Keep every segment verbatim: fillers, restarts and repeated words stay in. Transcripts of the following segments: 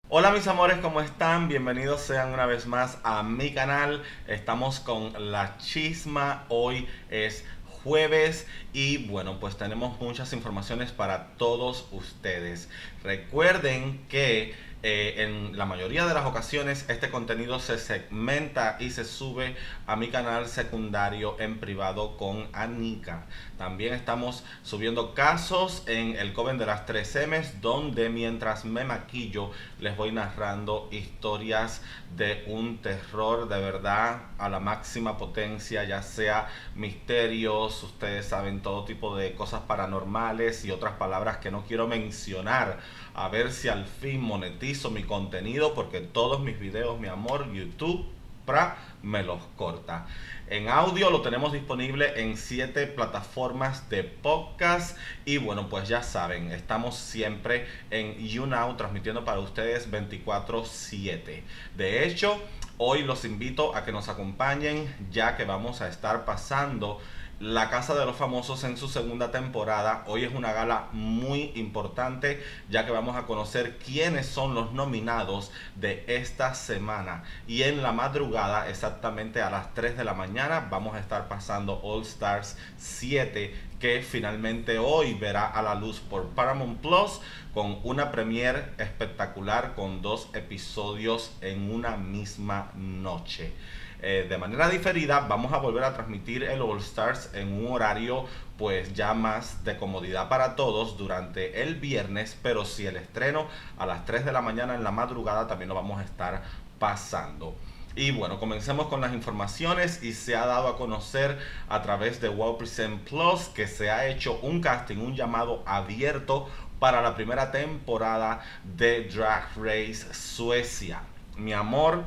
Hola mis amores, ¿cómo están? Bienvenidos sean una vez más a mi canal. Estamos con La Chisma. Hoy es jueves y bueno, pues tenemos muchas informaciones para todos ustedes. Recuerden que eh, en la mayoría de las ocasiones este contenido se segmenta y se sube a mi canal secundario en privado con Anika. También estamos subiendo casos en el Coven de las tres M's, donde mientras me maquillo les voy narrando historias de un terror de verdad a la máxima potencia, ya sea misterios, ustedes saben, todo tipo de cosas paranormales y otras palabras que no quiero mencionar. A ver si al fin monetizo mi contenido, porque todos mis videos, mi amor, YouTube pra, me los corta. En audio lo tenemos disponible en siete plataformas de podcast. Y bueno, pues ya saben, estamos siempre en YouNow transmitiendo para ustedes veinticuatro siete. De hecho, hoy los invito a que nos acompañen, ya que vamos a estar pasando La Casa de los Famosos en su segunda temporada. Hoy es una gala muy importante, ya que vamos a conocer quiénes son los nominados de esta semana. Y en la madrugada, exactamente a las tres de la mañana, vamos a estar pasando All Stars siete, que finalmente hoy verá a la luz por Paramount Plus, con una premiere espectacular con dos episodios en una misma noche. Eh, de manera diferida vamos a volver a transmitir el All Stars en un horario pues ya más de comodidad para todos durante el viernes, pero si el estreno a las tres de la mañana en la madrugada también lo vamos a estar pasando. Y bueno, comencemos con las informaciones. Y se ha dado a conocer a través de Wow Present Plus que se ha hecho un casting, un llamado abierto para la primera temporada de Drag Race Suecia. Mi amor,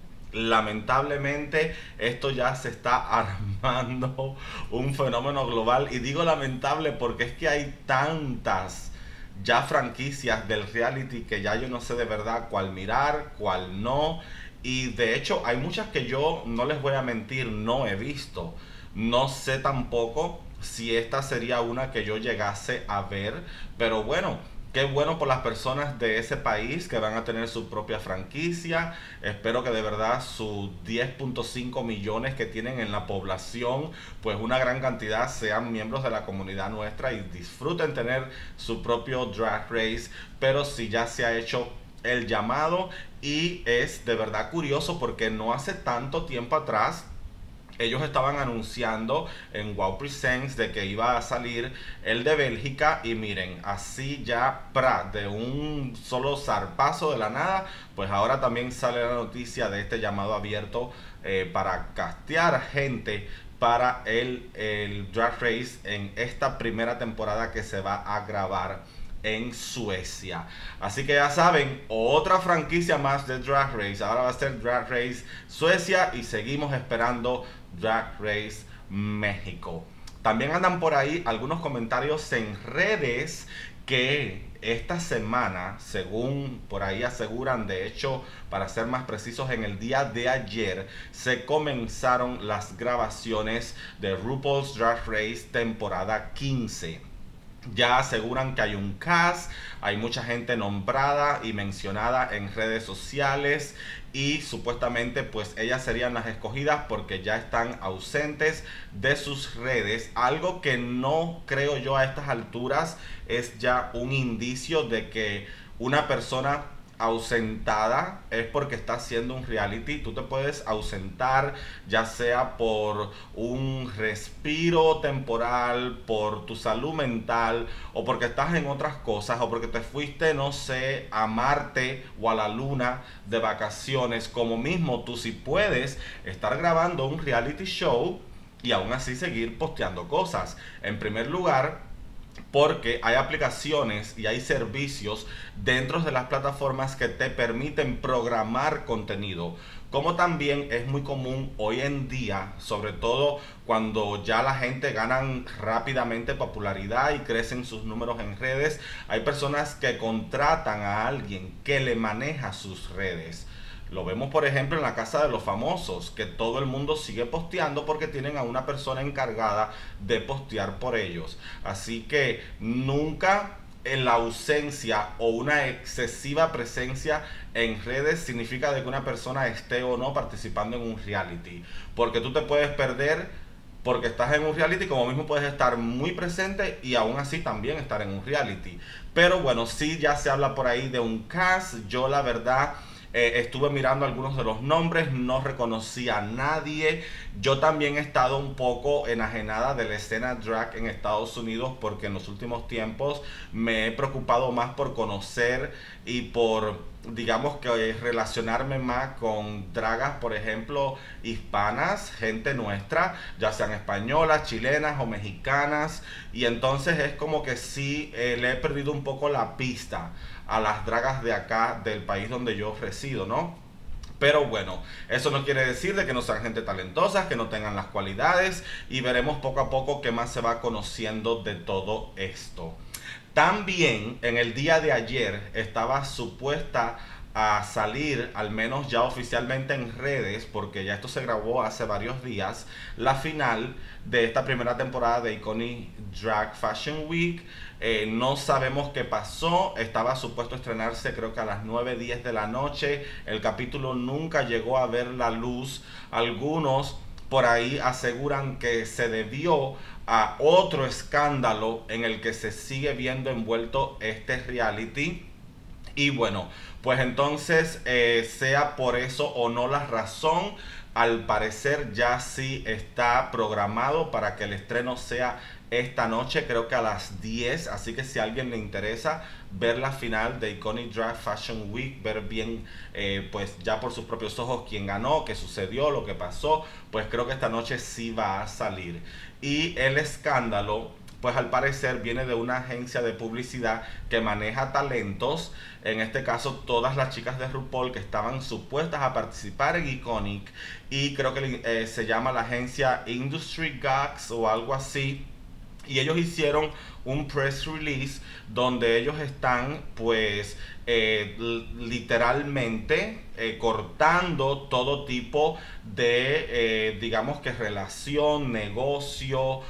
lamentablemente esto ya se está armando un fenómeno global. Y digo lamentable porque es que hay tantas ya franquicias del reality que ya yo no sé de verdad cuál mirar, cuál no. Y de hecho hay muchas que yo, no les voy a mentir, no he visto. No sé tampoco si esta sería una que yo llegase a ver, pero bueno, qué bueno por las personas de ese país que van a tener su propia franquicia. Espero que de verdad sus diez punto cinco millones que tienen en la población, pues una gran cantidad sean miembros de la comunidad nuestra y disfruten tener su propio Drag Race. Pero si ya se ha hecho el llamado, y es de verdad curioso porque no hace tanto tiempo atrás ellos estaban anunciando en Wow Presents de que iba a salir el de Bélgica. Y miren, así ya pra, de un solo zarpazo de la nada, pues ahora también sale la noticia de este llamado abierto eh, para castear gente para el, el Drag Race en esta primera temporada que se va a grabar en Suecia. Así que ya saben, otra franquicia más de Drag Race. Ahora va a ser Drag Race Suecia y seguimos esperando Drag Race México. También andan por ahí algunos comentarios en redes que esta semana, según por ahí aseguran, de hecho, para ser más precisos, en el día de ayer se comenzaron las grabaciones de RuPaul's Drag Race temporada quince. Ya aseguran que hay un cast, hay mucha gente nombrada y mencionada en redes sociales, y supuestamente pues ellas serían las escogidas porque ya están ausentes de sus redes. Algo que no creo yo a estas alturas es ya un indicio de que una persona ausentada es porque está haciendo un reality. Tú te puedes ausentar ya sea por un respiro temporal, por tu salud mental, o porque estás en otras cosas, o porque te fuiste, no sé, a Marte o a la Luna de vacaciones. Como mismo tú sí puedes estar grabando un reality show y aún así seguir posteando cosas. En primer lugar, porque hay aplicaciones y hay servicios dentro de las plataformas que te permiten programar contenido. Como también es muy común hoy en día, sobre todo cuando ya la gente ganan rápidamente popularidad y crecen sus números en redes, hay personas que contratan a alguien que le maneja sus redes. Lo vemos por ejemplo en La Casa de los Famosos, que todo el mundo sigue posteando porque tienen a una persona encargada de postear por ellos. Así que nunca en la ausencia o una excesiva presencia en redes significa de que una persona esté o no participando en un reality, porque tú te puedes perder porque estás en un reality, como mismo puedes estar muy presente y aún así también estar en un reality. Pero bueno, sí, ya se habla por ahí de un cast. Yo la verdad eh, estuve mirando algunos de los nombres, no reconocí a nadie. Yo también he estado un poco enajenada de la escena drag en Estados Unidos, porque en los últimos tiempos me he preocupado más por conocer y por, digamos que relacionarme más con dragas, por ejemplo, hispanas, gente nuestra, ya sean españolas, chilenas o mexicanas. Y entonces es como que sí, eh, le he perdido un poco la pista a las dragas de acá, del país donde yo resido, ¿no? Pero bueno, eso no quiere decir de que no sean gente talentosa, que no tengan las cualidades, y veremos poco a poco qué más se va conociendo de todo esto. También en el día de ayer estaba supuesta a salir, al menos ya oficialmente en redes, porque ya esto se grabó hace varios días, la final de esta primera temporada de Iconic Drag Fashion Week. Eh, no sabemos qué pasó, estaba supuesto a estrenarse creo que a las nueve diez de la noche, el capítulo nunca llegó a ver la luz. Algunos por ahí aseguran que se debió a otro escándalo en el que se sigue viendo envuelto este reality. Y bueno, pues entonces, eh, sea por eso o no la razón, al parecer ya sí está programado para que el estreno sea esta noche, creo que a las diez. Así que si a alguien le interesa ver la final de Iconic Drag Fashion Week, ver bien, eh, pues ya por sus propios ojos quién ganó, qué sucedió, lo que pasó, pues creo que esta noche sí va a salir. Y el escándalo, pues al parecer viene de una agencia de publicidad que maneja talentos. En este caso, todas las chicas de RuPaul que estaban supuestas a participar en Iconic, y creo que eh, se llama la agencia Industry Gags o algo así. Y ellos hicieron un press release donde ellos están pues eh, literalmente eh, cortando todo tipo de eh, digamos que relación, negocio,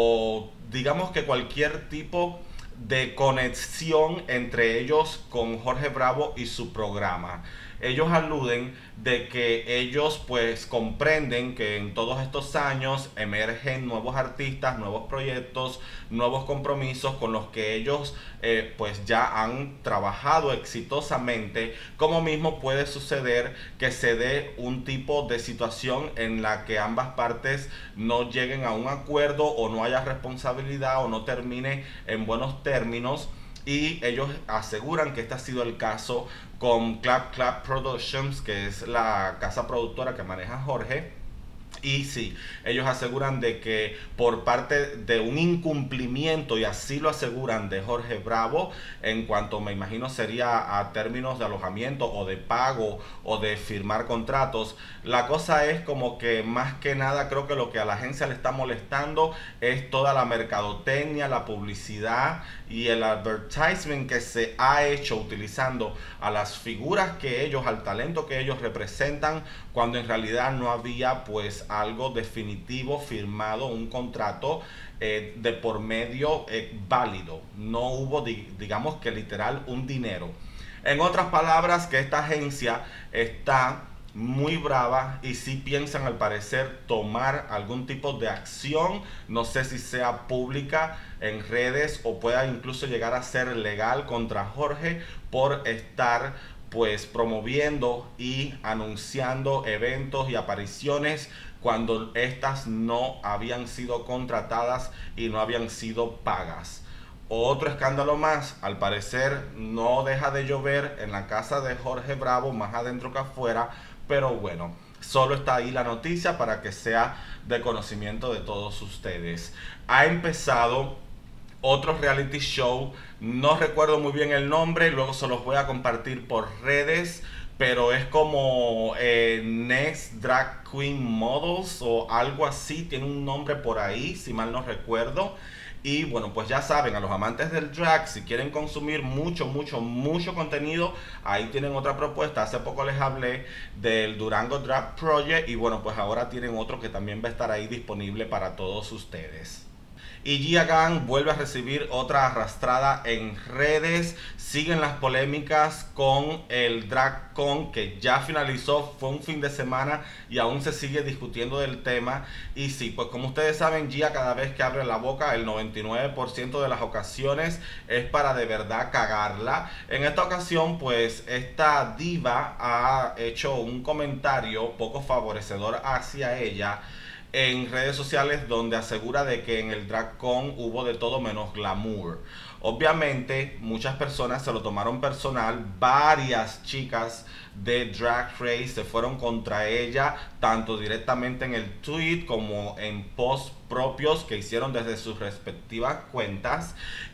o digamos que cualquier tipo de conexión entre ellos con Jorge Bravo y su programa. Ellos aluden de que ellos pues comprenden que en todos estos años emergen nuevos artistas, nuevos proyectos, nuevos compromisos con los que ellos eh, pues ya han trabajado exitosamente, como mismo puede suceder que se dé un tipo de situación en la que ambas partes no lleguen a un acuerdo o no haya responsabilidad o no termine en buenos términos. Y ellos aseguran que este ha sido el caso con Clap Clap Productions, que es la casa productora que maneja Jorge. Y sí, ellos aseguran de que por parte de un incumplimiento, y así lo aseguran, de Jorge Bravo, en cuanto me imagino sería a términos de alojamiento o de pago o de firmar contratos, la cosa es como que más que nada creo que lo que a la agencia le está molestando es toda la mercadotecnia, la publicidad y el advertisement que se ha hecho utilizando a las figuras que ellos, al talento que ellos representan, cuando en realidad no había pues algo definitivo firmado, un contrato eh, de por medio eh, válido. No hubo, di digamos que literal, un dinero. En otras palabras, que esta agencia está muy brava y sí piensan al parecer tomar algún tipo de acción, no sé si sea pública en redes o pueda incluso llegar a ser legal contra Jorge por estar pues promoviendo y anunciando eventos y apariciones cuando estas no habían sido contratadas y no habían sido pagas. Otro escándalo más, al parecer no deja de llover en la casa de Jorge Bravo, más adentro que afuera, pero bueno, solo está ahí la noticia para que sea de conocimiento de todos ustedes. Ha empezado otro reality show, no recuerdo muy bien el nombre, luego se los voy a compartir por redes, pero es como eh, Next Drag Queen Models o algo así, tiene un nombre por ahí, si mal no recuerdo. Y bueno, pues ya saben, a los amantes del drag, si quieren consumir mucho, mucho, mucho contenido, ahí tienen otra propuesta. Hace poco les hablé del Durango Drag Project y bueno, pues ahora tienen otro que también va a estar ahí disponible para todos ustedes. Y Gia Gunn vuelve a recibir otra arrastrada en redes. Siguen las polémicas con el DragCon que ya finalizó, fue un fin de semana y aún se sigue discutiendo del tema. Y sí, pues como ustedes saben, Gia cada vez que abre la boca, el noventa y nueve por ciento de las ocasiones es para de verdad cagarla. En esta ocasión, pues esta diva ha hecho un comentario poco favorecedor hacia ella en redes sociales, donde asegura de que en el DragCon hubo de todo menos glamour. Obviamente muchas personas se lo tomaron personal, varias chicas de Drag Race se fueron contra ella, tanto directamente en el tweet como en posts propios que hicieron desde sus respectivas cuentas.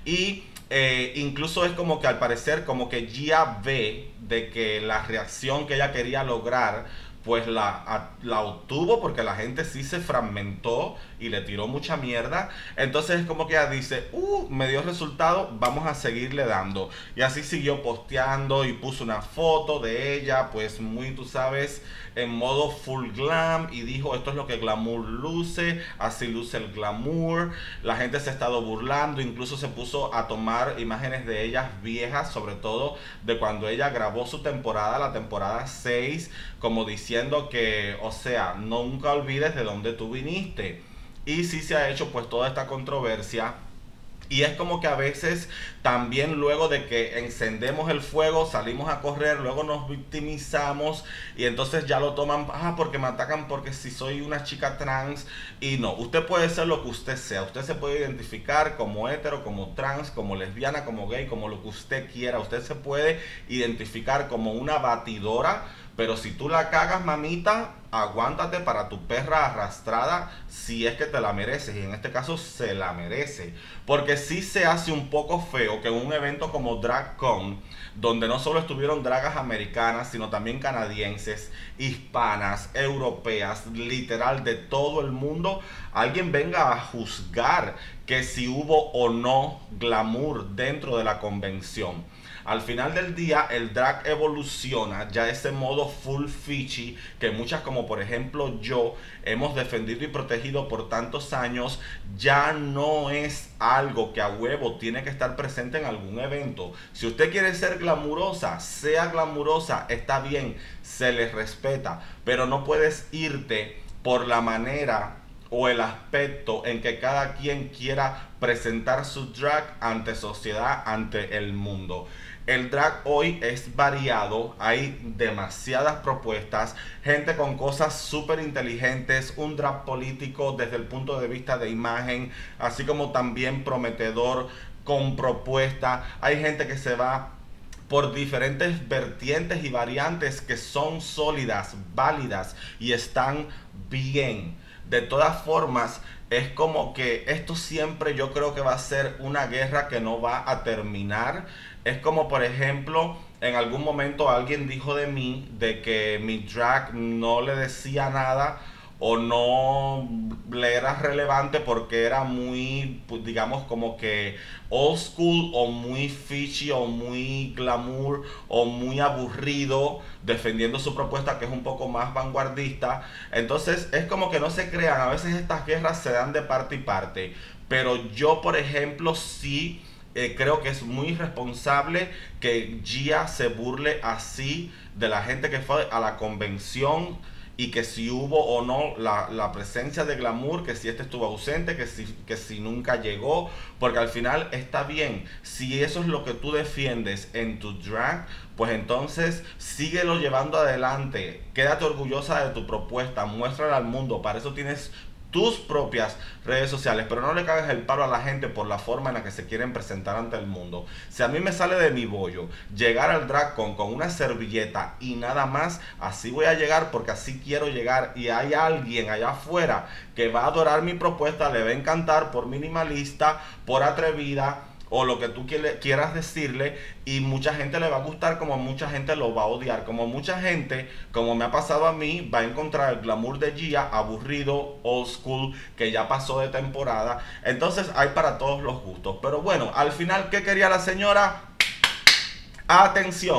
Y eh, incluso es como que al parecer como que Gia ve de que la reacción que ella quería lograr pues la, la obtuvo, porque la gente sí se fragmentó y le tiró mucha mierda. Entonces es como que ella dice, uh, me dio resultado, vamos a seguirle dando. Y así siguió posteando y puso una foto de ella, pues muy, tú sabes, en modo full glam, y dijo, esto es lo que glamour luce, así luce el glamour. La gente se ha estado burlando, incluso se puso a tomar imágenes de ellas viejas, sobre todo de cuando ella grabó su temporada, la temporada seis, como diciendo que, o sea, nunca olvides de dónde tú viniste. Y sí se ha hecho pues toda esta controversia. Y es como que a veces también luego de que encendemos el fuego, salimos a correr, luego nos victimizamos y entonces ya lo toman, ah, porque me atacan porque si soy una chica trans. Y no, usted puede ser lo que usted sea, usted se puede identificar como hetero, como trans, como lesbiana, como gay, como lo que usted quiera. Usted se puede identificar como una batidora, pero si tú la cagas, mamita, aguántate para tu perra arrastrada, si es que te la mereces. Y en este caso se la merece. Porque sí se hace un poco feo que un evento como DragCon, donde no solo estuvieron dragas americanas, sino también canadienses, hispanas, europeas, literal de todo el mundo, alguien venga a juzgar que si hubo o no glamour dentro de la convención. Al final del día, el drag evoluciona, ya ese modo full fishy que muchas, como por ejemplo yo, hemos defendido y protegido por tantos años, ya no es algo que a huevo tiene que estar presente en algún evento. Si usted quiere ser glamurosa, sea glamurosa, está bien, se les respeta, pero no puedes irte por la manera o el aspecto en que cada quien quiera presentar su drag ante sociedad, ante el mundo. El drag hoy es variado, hay demasiadas propuestas, gente con cosas súper inteligentes, un drag político desde el punto de vista de imagen, así como también prometedor con propuesta. Hay gente que se va por diferentes vertientes y variantes que son sólidas, válidas y están bien. De todas formas, es como que esto siempre yo creo que va a ser una guerra que no va a terminar. Es como, por ejemplo, en algún momento alguien dijo de mí de que mi drag no le decía nada o no le era relevante porque era muy, pues, digamos, como que old school o muy fishy o muy glamour o muy aburrido, defendiendo su propuesta que es un poco más vanguardista. Entonces es como que no se crean, a veces estas guerras se dan de parte y parte, pero yo, por ejemplo, sí Eh, creo que es muy irresponsable que Gia se burle así de la gente que fue a la convención, y que si hubo o no la, la presencia de glamour, que si este estuvo ausente, que si, que si nunca llegó, porque al final está bien. Si eso es lo que tú defiendes en tu drag, pues entonces síguelo llevando adelante, quédate orgullosa de tu propuesta, muéstrala al mundo, para eso tienes tus propias redes sociales, pero no le cagues el palo a la gente por la forma en la que se quieren presentar ante el mundo. Si a mí me sale de mi bollo llegar al DragCon con una servilleta y nada más, así voy a llegar porque así quiero llegar, y hay alguien allá afuera que va a adorar mi propuesta, le va a encantar por minimalista, por atrevida o lo que tú quieras decirle, y mucha gente le va a gustar como mucha gente lo va a odiar, como mucha gente, como me ha pasado a mí, va a encontrar el glamour de Gia aburrido, old school, que ya pasó de temporada. Entonces hay para todos los gustos, pero bueno, al final, ¿qué quería la señora? Atención.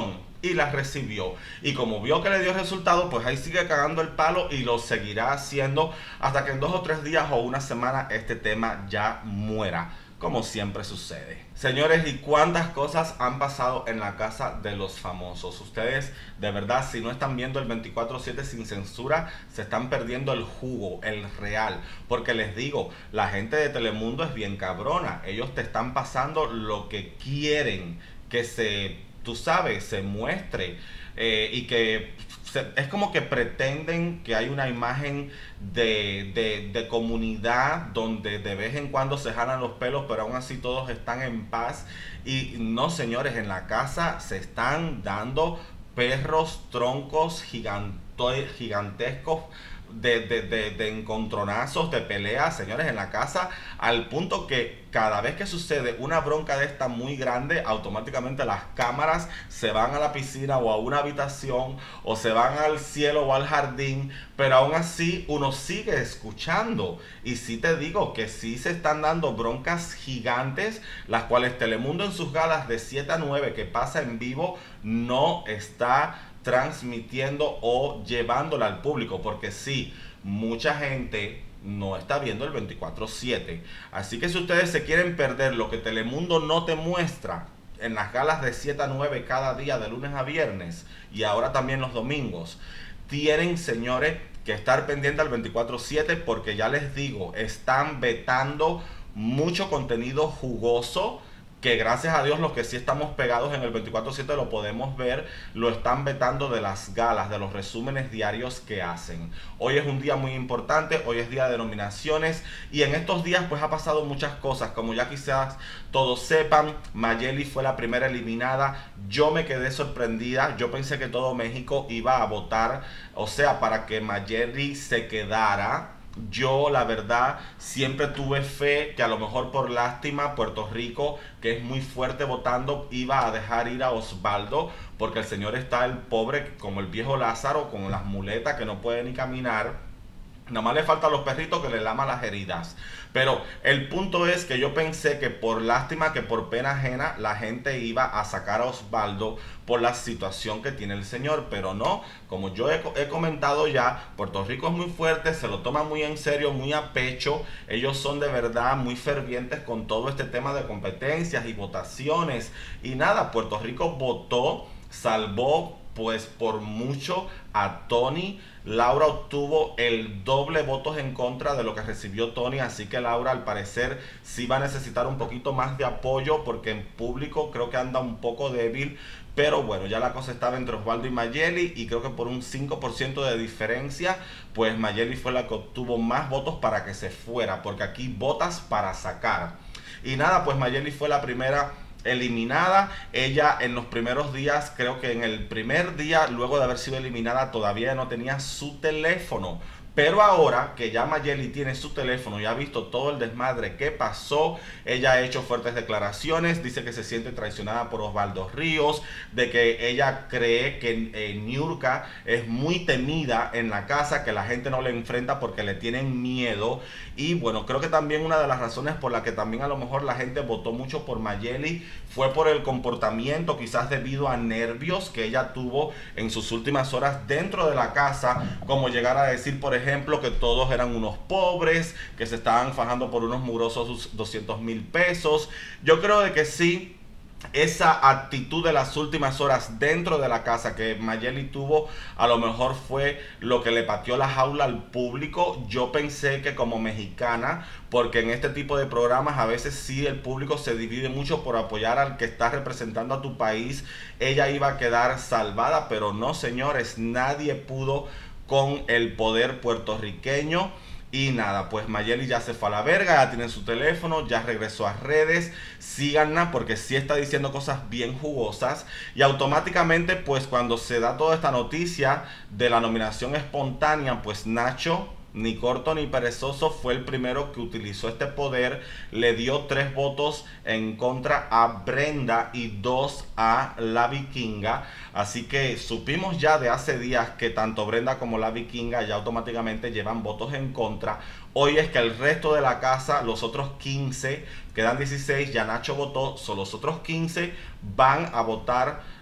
y las recibió. Y como vio que le dio resultado, pues ahí sigue cagando el palo y lo seguirá haciendo hasta que en dos o tres días o una semana este tema ya muera, como siempre sucede. Señores, ¿y cuántas cosas han pasado en la casa de los famosos? Ustedes, de verdad, si no están viendo el veinticuatro siete sin censura, se están perdiendo el jugo, el real. Porque les digo, la gente de Telemundo es bien cabrona. Ellos te están pasando lo que quieren que se, tú sabes, se muestre. Eh, y que se, es como que pretenden que hay una imagen de, de, de comunidad donde de vez en cuando se jalan los pelos, pero aún así todos están en paz. Y no, señores, en la casa se están dando perros, troncos giganto, gigantescos, de, de, de, de encontronazos, de peleas, señores, en la casa, al punto que cada vez que sucede una bronca de esta muy grande, automáticamente las cámaras se van a la piscina o a una habitación, o se van al cielo o al jardín, pero aún así uno sigue escuchando. Y sí te digo que sí se están dando broncas gigantes, las cuales Telemundo en sus galas de siete a nueve que pasa en vivo no está transmitiendo o llevándola al público, porque sí, mucha gente no está viendo el veinticuatro siete. Así que si ustedes se quieren perder lo que Telemundo no te muestra en las galas de siete a nueve cada día de lunes a viernes y ahora también los domingos, tienen, señores, que estar pendientes al veinticuatro siete, porque ya les digo, están vetando mucho contenido jugoso, que gracias a Dios los que sí estamos pegados en el veinticuatro siete lo podemos ver, lo están vetando de las galas, de los resúmenes diarios que hacen. Hoy es un día muy importante, hoy es día de nominaciones, y en estos días pues ha pasado muchas cosas, como ya quizás todos sepan. Mayeli fue la primera eliminada. Yo me quedé sorprendida, yo pensé que todo México iba a votar, o sea, para que Mayeli se quedara. Yo, la verdad, siempre tuve fe que a lo mejor por lástima Puerto Rico, que es muy fuerte votando, iba a dejar ir a Osvaldo, porque el señor está el pobre como el viejo Lázaro, con las muletas que no puede ni caminar. Nada más le faltan los perritos que le laman las heridas. Pero el punto es que yo pensé que por lástima, que por pena ajena, la gente iba a sacar a Osvaldo por la situación que tiene el señor. Pero no, como yo he, he comentado ya, Puerto Rico es muy fuerte, se lo toma muy en serio, muy a pecho. Ellos son de verdad muy fervientes con todo este tema de competencias y votaciones. Y nada, Puerto Rico votó, salvó pues por mucho a Tony. Laura obtuvo el doble votos en contra de lo que recibió Tony, así que Laura al parecer sí va a necesitar un poquito más de apoyo, porque en público creo que anda un poco débil. Pero bueno, ya la cosa estaba entre Osvaldo y Mayeli, y creo que por un cinco por ciento de diferencia, pues Mayeli fue la que obtuvo más votos para que se fuera, porque aquí votas para sacar. Y nada, pues Mayeli fue la primera eliminada. Ella en los primeros días, creo que en el primer día luego de haber sido eliminada, todavía no tenía su teléfono. Pero ahora que ya Mayeli tiene su teléfono y ha visto todo el desmadre que pasó, ella ha hecho fuertes declaraciones, dice que se siente traicionada por Osvaldo Ríos, de que ella cree que eh, Niurka es muy temida en la casa, que la gente no le enfrenta porque le tienen miedo. Y bueno, creo que también una de las razones por la que también a lo mejor la gente votó mucho por Mayeli fue por el comportamiento, quizás debido a nervios que ella tuvo en sus últimas horas dentro de la casa, como llegar a decir, por ejemplo, ejemplo, que todos eran unos pobres, que se estaban fajando por unos murosos doscientos mil pesos. Yo creo de que sí, esa actitud de las últimas horas dentro de la casa que Mayeli tuvo, a lo mejor fue lo que le pateó la jaula al público. Yo pensé que como mexicana, porque en este tipo de programas a veces sí el público se divide mucho por apoyar al que está representando a tu país, ella iba a quedar salvada, pero no, señores, nadie pudo con el poder puertorriqueño. Y nada, pues Mayeli ya se fue a la verga, ya tiene su teléfono, ya regresó a redes. Síganla porque sí está diciendo cosas bien jugosas. Y automáticamente, pues cuando se da toda esta noticia de la nominación espontánea, pues Nacho, ni corto ni perezoso, fue el primero que utilizó este poder. Le dio tres votos en contra a Brenda y dos a la Vikinga. Así que supimos ya de hace días que tanto Brenda como la Vikinga ya automáticamente llevan votos en contra. Hoy es que el resto de la casa, los otros quince, quedan dieciséis, ya Nacho votó, son los otros quince, van a votar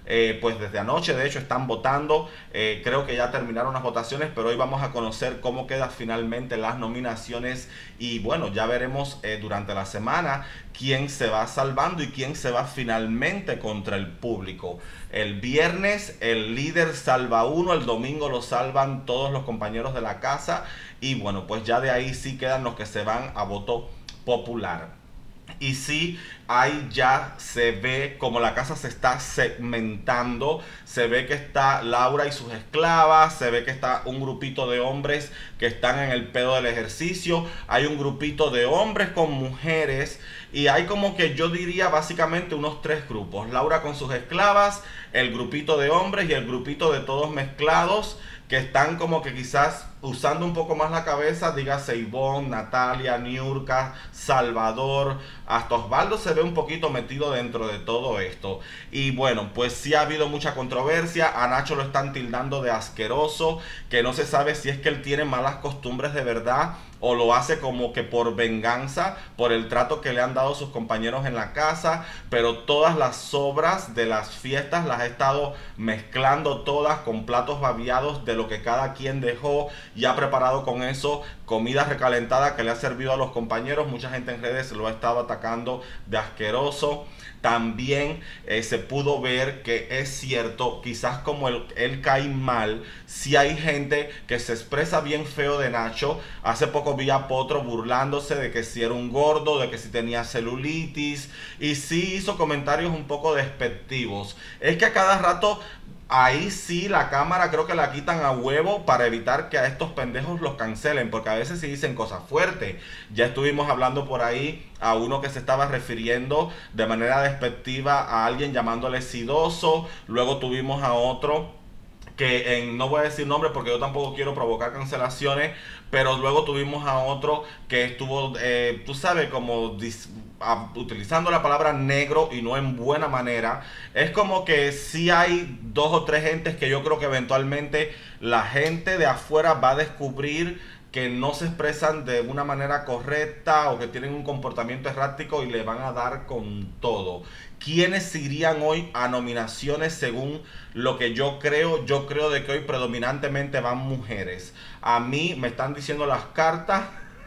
eh, pues desde anoche de hecho están votando, eh, creo que ya terminaron las votaciones, pero hoy vamos a conocer cómo quedan finalmente las nominaciones y bueno, ya veremos eh, durante la semana quién se va salvando y quién se va finalmente contra el público. El viernes el líder salva uno, el domingo lo salvan todos los compañeros de la casa y bueno, pues ya de ahí sí quedan los que se van a voto popular. Y sí, ahí ya se ve como la casa se está segmentando, se ve que está Laura y sus esclavas, se ve que está un grupito de hombres que están en el pedo del ejercicio, hay un grupito de hombres con mujeres y hay como que yo diría básicamente unos tres grupos, Laura con sus esclavas, el grupito de hombres y el grupito de todos mezclados que están como que quizás usando un poco más la cabeza, dígase Ivonne, Natalia, Niurka, Salvador, hasta Osvaldo se ve un poquito metido dentro de todo esto. Y bueno, pues sí ha habido mucha controversia, a Nacho lo están tildando de asqueroso, que no se sabe si es que él tiene malas costumbres de verdad o lo hace como que por venganza, por el trato que le han dado sus compañeros en la casa, pero todas las sobras de las fiestas las ha estado mezclando todas con platos babiados de lo que cada quien dejó y ha preparado con eso comida recalentada que le ha servido a los compañeros. Mucha gente en redes lo ha estado atacando de asqueroso. También eh, se pudo ver que es cierto, quizás como él, él cae mal, si hay gente que se expresa bien feo de Nacho. Hace poco vi a Potro burlándose de que si era un gordo, de que si tenía celulitis, y sí hizo comentarios un poco despectivos. Es que a cada rato ahí sí la cámara creo que la quitan a huevo para evitar que a estos pendejos los cancelen, porque a veces sí dicen cosas fuertes. Ya estuvimos hablando por ahí a uno que se estaba refiriendo de manera despectiva a alguien llamándole sidoso. Luego tuvimos a otro que en, no voy a decir nombre porque yo tampoco quiero provocar cancelaciones, pero luego tuvimos a otro que estuvo, eh, tú sabes, como dis, a, utilizando la palabra negro y no en buena manera. Es como que sí hay dos o tres gentes que yo creo que eventualmente la gente de afuera va a descubrir que no se expresan de una manera correcta o que tienen un comportamiento errático y le van a dar con todo. ¿Quiénes irían hoy a nominaciones según lo que yo creo? Yo creo de que hoy predominantemente van mujeres. A mí me están diciendo las cartas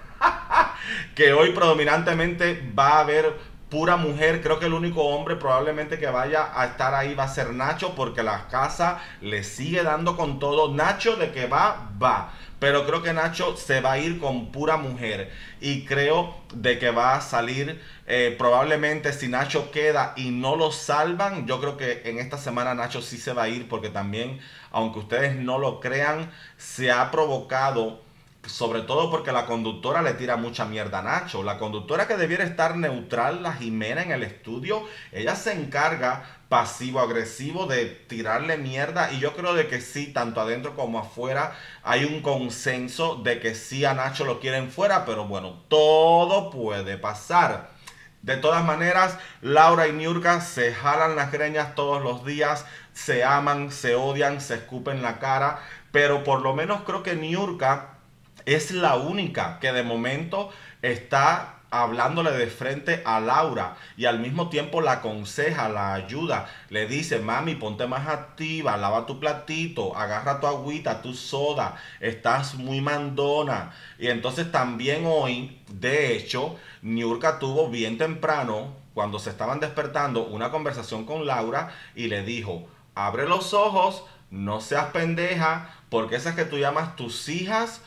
que hoy predominantemente va a haber pura mujer. Creo que el único hombre probablemente que vaya a estar ahí va a ser Nacho, porque la casa le sigue dando con todo. Nacho de que va, va. Pero creo que Nacho se va a ir con pura mujer. Y creo de que va a salir, eh, probablemente si Nacho queda y no lo salvan, yo creo que en esta semana Nacho sí se va a ir, porque también, aunque ustedes no lo crean, se ha provocado, sobre todo porque la conductora le tira mucha mierda a Nacho. La conductora que debiera estar neutral, la Jimena en el estudio, ella se encarga pasivo-agresivo de tirarle mierda, y yo creo de que sí, tanto adentro como afuera hay un consenso de que sí a Nacho lo quieren fuera, pero bueno, todo puede pasar. De todas maneras, Laura y Niurka se jalan las greñas todos los días, se aman, se odian, se escupen la cara, pero por lo menos creo que Niurka es la única que de momento está hablándole de frente a Laura y al mismo tiempo la aconseja, la ayuda, le dice: mami, ponte más activa, lava tu platito, agarra tu agüita, tu soda, estás muy mandona. Y entonces también hoy, de hecho, Niurka tuvo bien temprano, cuando se estaban despertando, una conversación con Laura y le dijo: abre los ojos, no seas pendeja, porque esas que tú llamas tus hijas,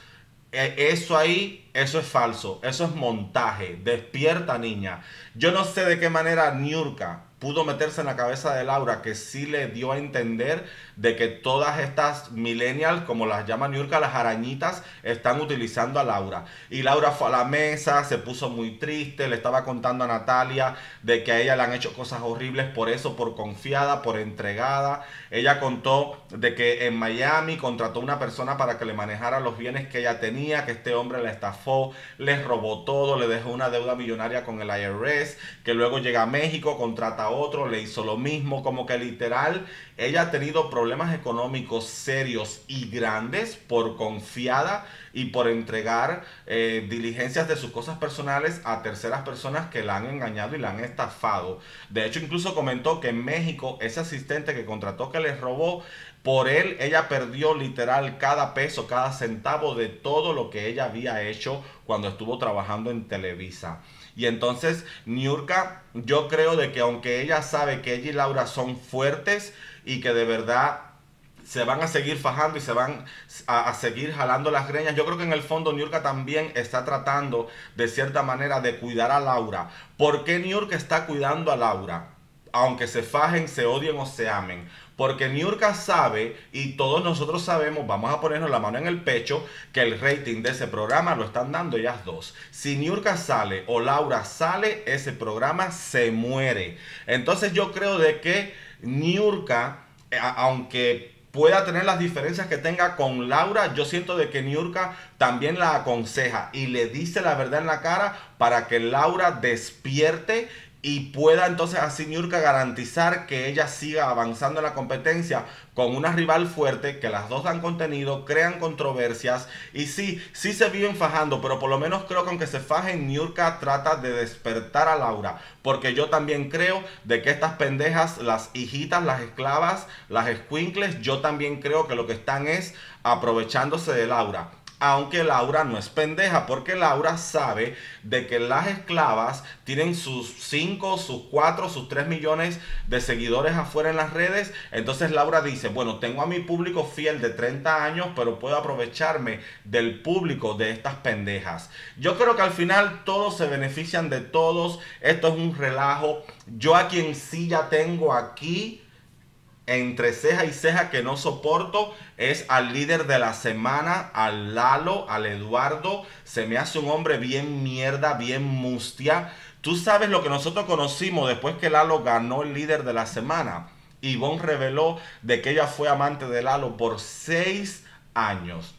eso ahí, eso es falso, eso es montaje. Despierta, niña. Yo no sé de qué manera Niurka pudo meterse en la cabeza de Laura, que sí le dio a entender de que todas estas millennials, como las llama Niurka, las arañitas, están utilizando a Laura. Y Laura fue a la mesa, se puso muy triste, le estaba contando a Natalia de que a ella le han hecho cosas horribles, por eso, por confiada, por entregada. Ella contó de que en Miami contrató una persona para que le manejara los bienes que ella tenía, que este hombre la estafó, les robó todo, le dejó una deuda millonaria con el I R S, que luego llega a México, contrata a otro, le hizo lo mismo, como que literal ella ha tenido problemas problemas económicos serios y grandes por confiada y por entregar eh, diligencias de sus cosas personales a terceras personas que la han engañado y la han estafado. De hecho, incluso comentó que en México ese asistente que contrató que les robó, por él ella perdió literal cada peso, cada centavo de todo lo que ella había hecho cuando estuvo trabajando en Televisa. Y entonces Niurka, yo creo de que aunque ella sabe que ella y Laura son fuertes y que de verdad se van a seguir fajando y se van a, a seguir jalando las greñas, yo creo que en el fondo Niurka también está tratando de cierta manera de cuidar a Laura. ¿Por qué Niurka está cuidando a Laura? Aunque se fajen, se odien o se amen. Porque Niurka sabe, y todos nosotros sabemos, vamos a ponernos la mano en el pecho, que el rating de ese programa lo están dando ellas dos. Si Niurka sale o Laura sale, ese programa se muere. Entonces yo creo de que Niurka, aunque pueda tener las diferencias que tenga con Laura, yo siento de que Niurka también la aconseja y le dice la verdad en la cara para que Laura despierte y pueda entonces así Niurka garantizar que ella siga avanzando en la competencia con una rival fuerte, que las dos dan contenido, crean controversias y sí, sí se viven fajando, pero por lo menos creo que aunque se fajen, Niurka trata de despertar a Laura, porque yo también creo de que estas pendejas, las hijitas, las esclavas, las escuincles, yo también creo que lo que están es aprovechándose de Laura. Aunque Laura no es pendeja, porque Laura sabe de que las esclavas tienen sus cinco, sus cuatro, sus tres millones de seguidores afuera en las redes. Entonces Laura dice, bueno, tengo a mi público fiel de treinta años, pero puedo aprovecharme del público de estas pendejas. Yo creo que al final todos se benefician de todos. Esto es un relajo. Yo a quien sí ya tengo aquí entre ceja y ceja que no soporto es al líder de la semana, al Lalo, al Eduardo. Se me hace un hombre bien mierda, bien mustia. Tú sabes lo que nosotros conocimos después que Lalo ganó el líder de la semana. Ivonne reveló de que ella fue amante de Lalo por seis años.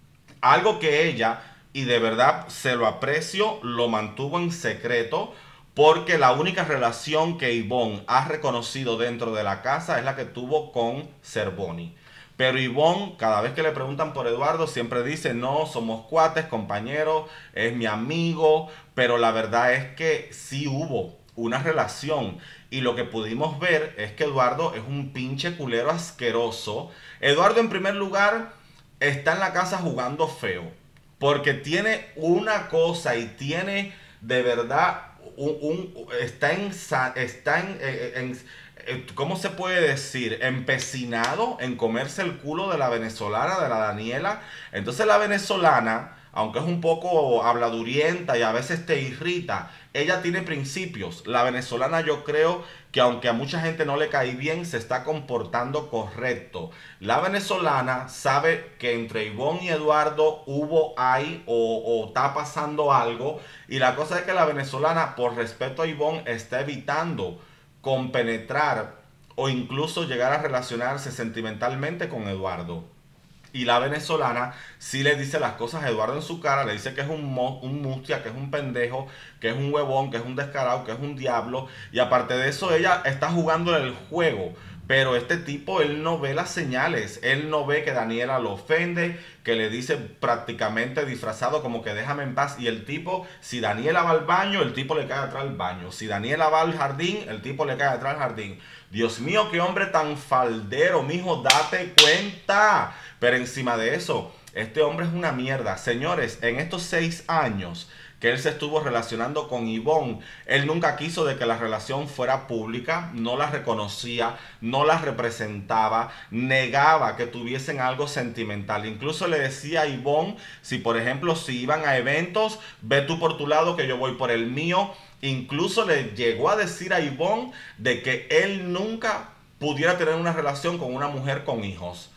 Algo que ella, y de verdad se lo aprecio, lo mantuvo en secreto. Porque la única relación que Ivonne ha reconocido dentro de la casa es la que tuvo con Cervoni. Pero Ivonne, cada vez que le preguntan por Eduardo, siempre dice, no, somos cuates, compañeros, es mi amigo. Pero la verdad es que sí hubo una relación. Y lo que pudimos ver es que Eduardo es un pinche culero asqueroso. Eduardo, en primer lugar, está en la casa jugando feo. Porque tiene una cosa y tiene de verdad... Un, un, está en, está en, en, en, ¿cómo se puede decir? Empecinado en comerse el culo de la venezolana, de la Daniela. Entonces la venezolana, aunque es un poco habladurienta y a veces te irrita, ella tiene principios. La venezolana, yo creo que aunque a mucha gente no le cae bien, se está comportando correcto. La venezolana sabe que entre Ivonne y Eduardo hubo, hay o, o está pasando algo. Y la cosa es que la venezolana, por respeto a Ivonne, está evitando compenetrar o incluso llegar a relacionarse sentimentalmente con Eduardo. Y la venezolana sí le dice las cosas a Eduardo en su cara, le dice que es un, mo, un mustia, que es un pendejo, que es un huevón, que es un descarado, que es un diablo. Y aparte de eso, ella está jugando el juego. Pero este tipo, él no ve las señales. Él no ve que Daniela lo ofende, que le dice prácticamente disfrazado como que déjame en paz. Y el tipo, si Daniela va al baño, el tipo le cae atrás al baño. Si Daniela va al jardín, el tipo le cae atrás al jardín. Dios mío, qué hombre tan faldero, mijo, date cuenta. Pero encima de eso, este hombre es una mierda. Señores, en estos seis años que él se estuvo relacionando con Ivonne, él nunca quiso de que la relación fuera pública, no la reconocía, no la representaba, negaba que tuviesen algo sentimental. Incluso le decía a Ivonne, si por ejemplo, si iban a eventos, ve tú por tu lado que yo voy por el mío. Incluso le llegó a decir a Ivonne de que él nunca pudiera tener una relación con una mujer con hijos.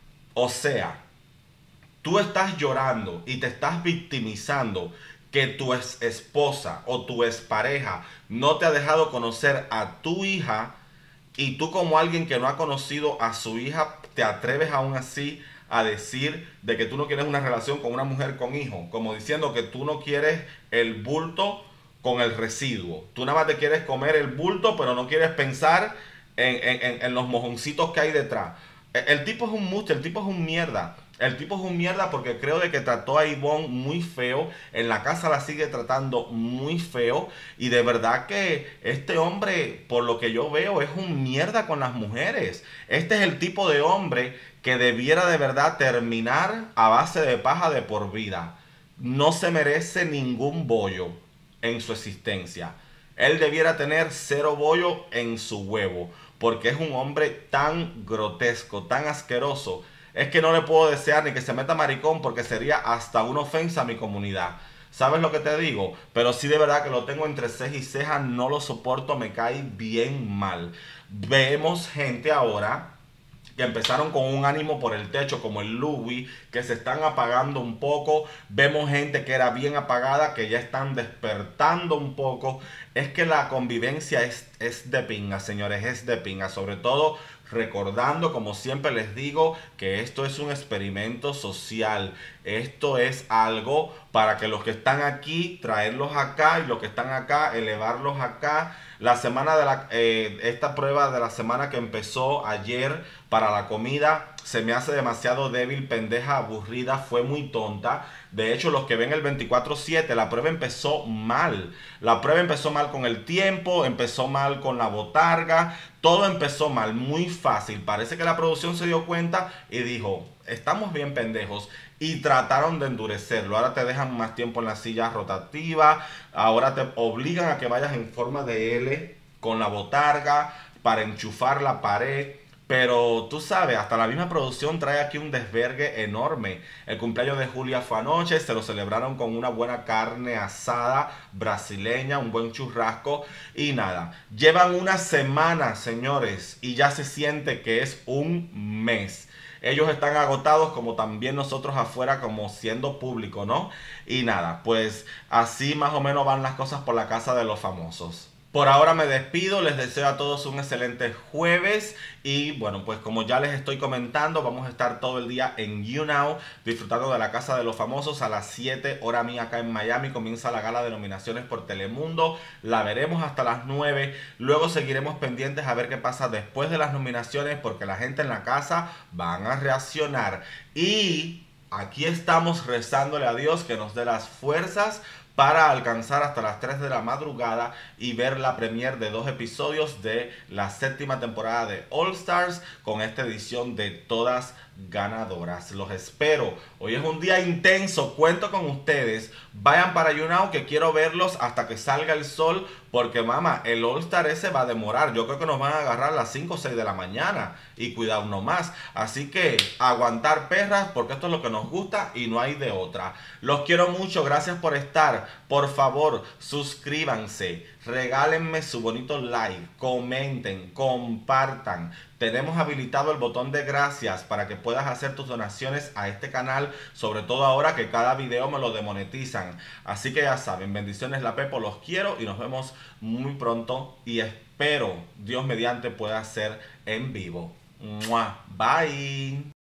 O sea, tú estás llorando y te estás victimizando que tu ex esposa o tu expareja no te ha dejado conocer a tu hija, y tú como alguien que no ha conocido a su hija te atreves aún así a decir de que tú no quieres una relación con una mujer con hijo, como diciendo que tú no quieres el bulto con el residuo. Tú nada más te quieres comer el bulto, pero no quieres pensar en, en, en los mojoncitos que hay detrás. El, el tipo es un mucho, el tipo es un mierda. El tipo es un mierda porque creo de que trató a Ivonne muy feo. En la casa la sigue tratando muy feo. Y de verdad que este hombre, por lo que yo veo, es un mierda con las mujeres. Este es el tipo de hombre que debiera de verdad terminar a base de paja de por vida. No se merece ningún bollo en su existencia. Él debiera tener cero bollo en su huevo, porque es un hombre tan grotesco, tan asqueroso. Es que no le puedo desear ni que se meta maricón porque sería hasta una ofensa a mi comunidad. ¿Sabes lo que te digo? Pero sí de verdad que lo tengo entre ceja y ceja, no lo soporto, me cae bien mal. Vemos gente ahora que empezaron con un ánimo por el techo como el Louis, que se están apagando un poco. Vemos gente que era bien apagada, que ya están despertando un poco. Es que la convivencia es, es de pinga, señores, es de pinga. Sobre todo recordando, como siempre les digo, que esto es un experimento social. Esto es algo para que los que están aquí, traerlos acá, y los que están acá, elevarlos acá. La semana de la, eh, esta prueba de la semana que empezó ayer para la comida se me hace demasiado débil, pendeja, aburrida, fue muy tonta. De hecho, los que ven el veinticuatro siete, la prueba empezó mal. La prueba empezó mal con el tiempo, empezó mal con la botarga, todo empezó mal, muy fácil. Parece que la producción se dio cuenta y dijo, estamos bien pendejos. Y trataron de endurecerlo. Ahora te dejan más tiempo en la silla rotativa. Ahora te obligan a que vayas en forma de L con la botarga para enchufar la pared. Pero tú sabes, hasta la misma producción trae aquí un desvergue enorme. El cumpleaños de Julia fue anoche, se lo celebraron con una buena carne asada brasileña, un buen churrasco y nada. Llevan una semana, señores, y ya se siente que es un mes. Ellos están agotados como también nosotros afuera como siendo público, ¿no? Y nada, pues así más o menos van las cosas por la casa de los famosos. Por ahora me despido, les deseo a todos un excelente jueves y bueno, pues como ya les estoy comentando, vamos a estar todo el día en YouNow disfrutando de la Casa de los Famosos. A las siete hora mía acá en Miami comienza la gala de nominaciones por Telemundo, la veremos hasta las nueve, luego seguiremos pendientes a ver qué pasa después de las nominaciones porque la gente en la casa van a reaccionar y aquí estamos rezándole a Dios que nos dé las fuerzas para alcanzar hasta las tres de la madrugada y ver la premiere de dos episodios de la séptima temporada de All Stars con esta edición de todas ganadoras. Los espero. Hoy es un día intenso. Cuento con ustedes. Vayan para YouNow que quiero verlos hasta que salga el sol porque mamá, el All Star ese va a demorar. Yo creo que nos van a agarrar a las cinco o seis de la mañana y cuidado no más. Así que aguantar perras porque esto es lo que nos gusta y no hay de otra. Los quiero mucho. Gracias por estar. Por favor, suscríbanse. Regálenme su bonito like, comenten, compartan. Tenemos habilitado el botón de gracias para que puedas hacer tus donaciones a este canal, sobre todo ahora que cada video me lo demonetizan. Así que ya saben, bendiciones la Pepo, los quiero y nos vemos muy pronto y espero Dios mediante pueda ser en vivo. ¡Mua! Bye.